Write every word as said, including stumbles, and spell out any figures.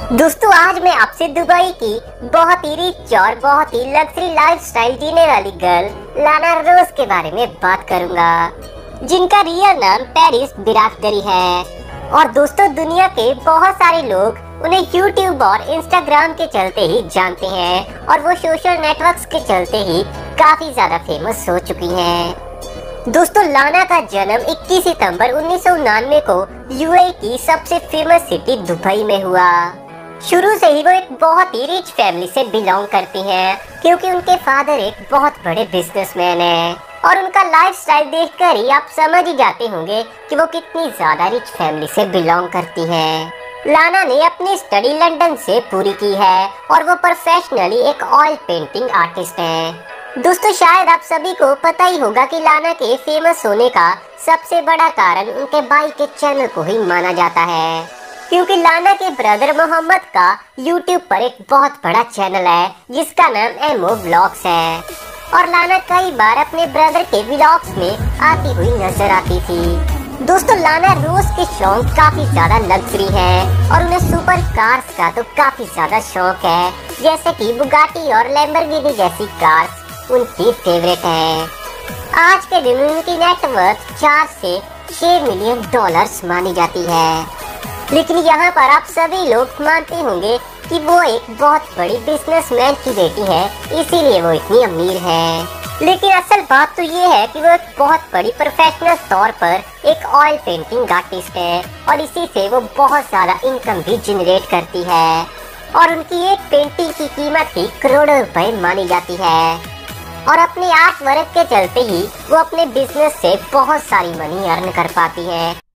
दोस्तों आज मैं आपसे दुबई की बहुत ही रिच और बहुत ही लग्जरी लाइफस्टाइल जीने वाली गर्ल लाना रोज के बारे में बात करूंगा, जिनका रियल नाम पेरिस बिरादरी है। और दोस्तों दुनिया के बहुत सारे लोग उन्हें यूट्यूब और इंस्टाग्राम के चलते ही जानते हैं और वो सोशल नेटवर्क्स के चलते ही काफी ज्यादा फेमस हो चुकी हैं। दोस्तों लाना का जन्म इक्कीस सितंबर उन्नीस सौ उनानवे को यूएई की सबसे फेमस सिटी दुबई में हुआ। शुरू से ही वो एक बहुत ही रिच फैमिली से बिलोंग करती हैं, क्योंकि उनके फादर एक बहुत बड़े बिजनेसमैन हैं और उनका लाइफस्टाइल देखकर ही आप समझ ही जाते होंगे कि वो कितनी ज्यादा रिच फैमिली से बिलोंग करती हैं। लाना ने अपनी स्टडी लंदन से पूरी की है और वो प्रोफेशनली एक ऑयल पेंटिंग आर्टिस्ट हैं। दोस्तों शायद आप सभी को पता ही होगा कि लाना के फेमस होने का सबसे बड़ा कारण उनके भाई के चैनल को ही माना जाता है, क्योंकि लाना के ब्रदर मोहम्मद का यूट्यूब पर एक बहुत बड़ा चैनल है जिसका नाम एमओ व्लॉग्स है और लाना कई बार अपने ब्रदर के व्लॉग्स में आती हुई नजर आती थी। दोस्तों लाना रोज के शौक काफी ज्यादा लग्जरी है और उन्हें सुपर कार्स का तो काफी ज्यादा शौक है, जैसे कि बुगाटी और लैम्बोर्गिनी जैसी कार्स उनकी फेवरेट है। आज के दिन उनकी नेटवर्थ चार से छह मिलियन डॉलर्स मानी जाती है, लेकिन यहाँ पर आप सभी लोग मानते होंगे कि वो एक बहुत बड़ी बिजनेसमैन की बेटी है, इसीलिए वो इतनी अमीर है। लेकिन असल बात तो ये है कि वो एक बहुत बड़ी प्रोफेशनल तौर पर एक ऑयल पेंटिंग आर्टिस्ट है और इसी से वो बहुत ज्यादा इनकम भी जनरेट करती है और उनकी एक पेंटिंग की कीमत ही करोड़ों रुपए मानी जाती है और अपने आर्ट वर्क के चलते ही वो अपने बिजनेस से बहुत सारी मनी अर्न कर पाती है।